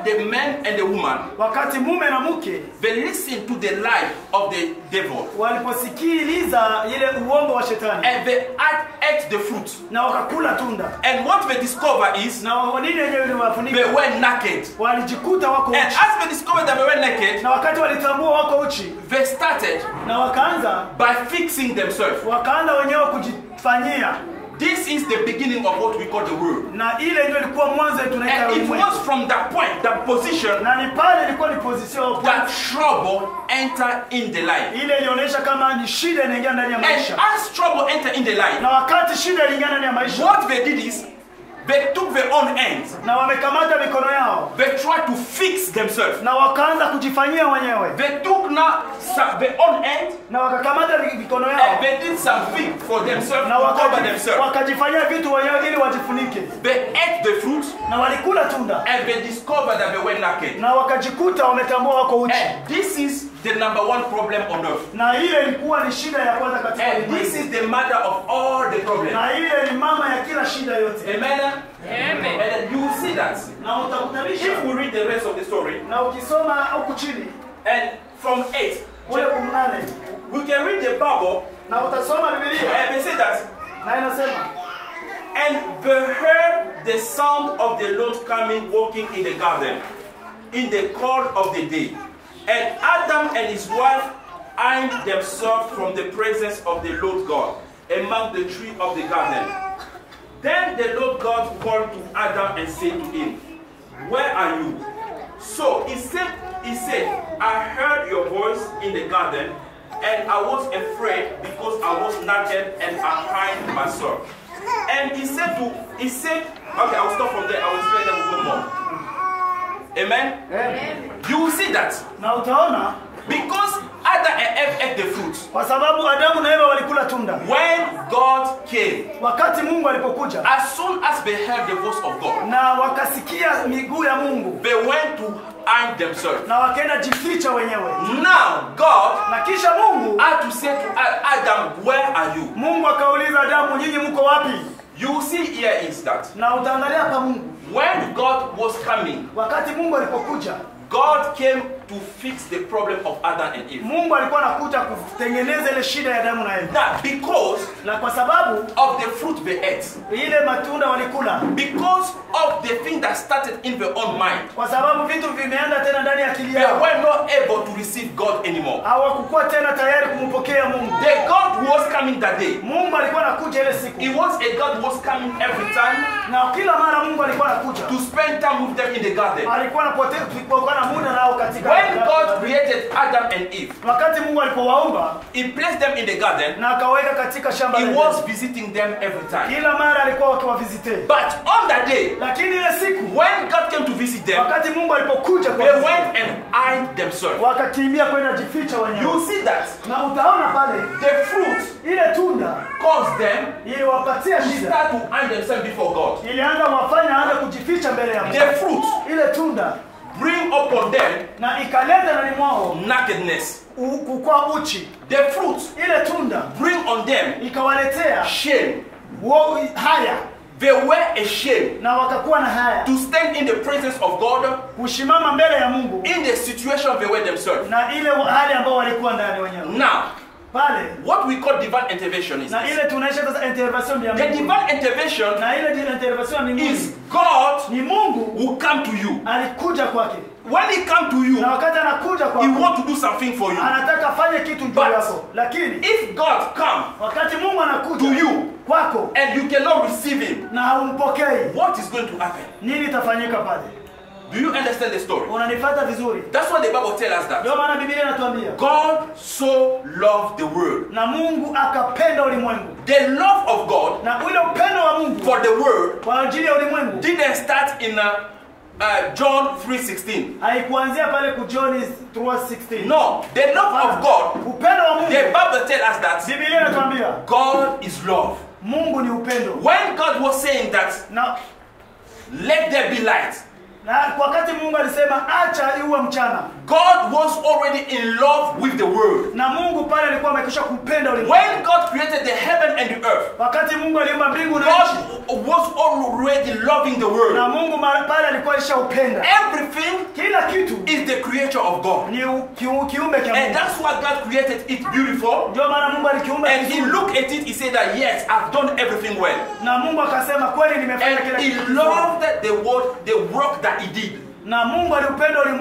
the man and the woman, wakati mume na mke they listen to the lie of the devil, waliposikiliza ile uongo wa shetani, and they ate the fruit, na wakakula tunda, and what they discover is na nini yenyewe they iliwafunika, were naked. walijikuta wako And uchi, as they discovered that they were naked, na wakati walitambua wako uchi, they started na wakaanza fixing themselves. wenyewe kujifanyia. This is the beginning of what we call the world. Na ile ndio ilikuwa mwanzo tunaita And it ulimwengu. was from that point, that position, Na ni pale ilikuwa ni position that trouble entered in the life. ile ilionyesha kama ni shida inaingia ndani ya And maisha. as trouble entered in the life, Na wakati shida iliingia ndani ya maisha, what they did is they took their own hands. na wamekamata mikono yao, They tried to fix themselves. na wakaanza kujifanyia wenyewe, They took now their own hands na wakakamata mikono and yao, they did something for themselves na to cover themselves. wakajifanyia vitu wenyewe ili wajifunike, They ate the fruit na walikula tunda, and they discovered that they were naked. na wakajikuta wametambua wako uchi. And this is the number one problem on earth. Na ile ilikuwa ni shida ya kwanza katika And this ulimwengu, is the mother of all the problems. na ile ni mama ya kila shida yote. Amen? Amen. And you will see that. Na utakutanisha, If we read the rest of the story, na ukisoma huku chini and from 8, ule 18, we can read the Bible, na utasoma Biblia, and they say that, na inasema, and they heard the sound of the Lord coming, walking in the garden, in the cool of the day. And Adam and his wife hid themselves from the presence of the Lord God among the trees of the garden. Then the Lord God called to Adam and said to him, "Where are you?" So he said, "I heard your voice in the garden, and I was afraid because I was naked and I hid myself." And he said, okay, I'll stop from there. I will explain that we go more. Amen? Amen. You will see that. Na utaona Because Adam and Eve ate the fruit. kwa sababu Adamu na Eva walikula tunda. When God came, Wakati Mungu alipokuja, as soon as they heard the voice of God, na wakasikia miguu ya Mungu, they went to hide themselves. na wakaenda jificha wenyewe. Now God Na kisha Mungu had to say to Adam, "Where are you?" Mungu akauliza Adamu, nyinyi mko wapi? You see here is that Na utaangalia hapa Mungu, when God was coming, wakati Mungu alipokuja, God came to fix the problem of Adam and Eve. Mungu alikuwa anakuja kutengeneza ile shida ya Adamu na Eva. Now, because Na kwa sababu of the fruit they ate, ile matunda walikula, because of the thing that started in their own mind, kwa sababu vitu vimeenda tena ndani ya akili they yao, were not able to receive God anymore. hawakuwa tena tayari kumpokea Mungu. The God who was coming that day, Mungu alikuwa anakuja ile siku, He was a God who was coming every time na kila mara Mungu alikuwa anakuja, to spend time with them in the garden. alikuwa anapoteza na muda nao katika. When God created Adam and Eve, Wakati Mungu alipowaumba, He placed them in the garden. na akaweka katika shamba He la was Edeni. visiting them every time. Kila mara alikuwa wakiwavizite. But on that day, Lakini ile siku when God came to visit them, wakati Mungu alipokuja they kwa went and hid themselves. wakakimbia kwenda jificha You wenyewe. see that Na utaona pale the fruit ile tunda caused them iliwapatia to shida. start to hide themselves before God. Ilianza kuwafanya aanze kujificha mbele ya Mungu. The fruit Ile tunda bring upon them na ikaleta ndani mwao nakedness. kukua uchi. The fruit Ile tunda bring on them ikawaletea shame. haya, They were ashamed na wakakuwa na haya to stand in the presence of God kushimama mbele ya Mungu in the situation they were themselves. na ile hali ambao walikuwa ndani wenyewe. Now, Pale what we call divine intervention is na this. ile tunaisha sasa intervention ya The Mungu. divine intervention Na ile intervention ni is Mungu. God Ni Mungu who come to you. alikuja kwake. When He come to you, Na wakati anakuja He kwako, want to do something for you. anataka afanye kitu juu But yako. Lakini if God come wakati Mungu anakuja to you kwako and you cannot receive Him, na haumpokei, what is going to happen? nini itafanyika pale? Do you understand the story? Unanifuata vizuri? That's what the Bible tells us that Ndio maana Biblia inatuambia God so loved the world. na Mungu akapenda ulimwengu. The love of God Na ule upendo wa Mungu for the world kwa ajili ya ulimwengu didn't start in John 3:16. haikuanzia pale ku John 3:16. No, the love of God, Upendo wa Mungu, the Bible tells us that Biblia inatuambia God is love. Mungu ni upendo. When God was saying that, Na let there be light, Na wakati Mungu alisema acha iwe mchana. God was already in love with the world. Na Mungu pale alikuwa amekwisha kupenda ulimwengu. When God created the heaven and the earth, Wakati Mungu aliumba mbingu na nchi. God was already loving the world. Na Mungu pale alikuwa alishaupenda. Everything, kila kitu, is the creator of God. Ni kiumbe cha Mungu. And that's why God created it beautiful. Ndio maana Mungu alikiumba. And he looked at it, he said that yes, I've done everything well. Na Mungu akasema kweli nimefanya kila kitu. And he loved the work that he did. Na Mungu alipenda